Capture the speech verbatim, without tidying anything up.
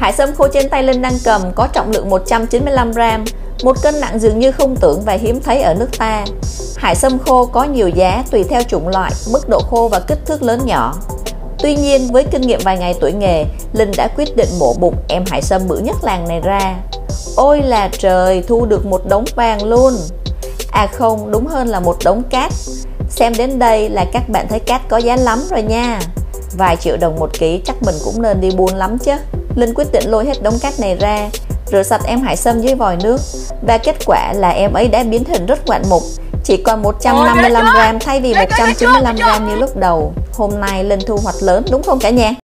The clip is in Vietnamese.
Hải sâm khô trên tay Linh đang cầm có trọng lượng một trăm chín mươi lăm gam, một cân nặng dường như không tưởng và hiếm thấy ở nước ta. Hải sâm khô có nhiều giá tùy theo chủng loại, mức độ khô và kích thước lớn nhỏ. Tuy nhiên, với kinh nghiệm vài ngày tuổi nghề, Linh đã quyết định mổ bụng em hải sâm bự nhất làng này ra. Ôi là trời, thu được một đống vàng luôn. À không, đúng hơn là một đống cát. Xem đến đây là các bạn thấy cát có giá lắm rồi nha. Vài triệu đồng một ký chắc mình cũng nên đi buôn lắm chứ. Linh quyết định lôi hết đống cát này ra, rửa sạch em hải sâm dưới vòi nước, và kết quả là em ấy đã biến hình rất ngoạn mục, chỉ còn một trăm năm mươi lăm gam thay vì một trăm chín mươi lăm gam như lúc đầu. Hôm nay Linh thu hoạch lớn đúng không cả nhà?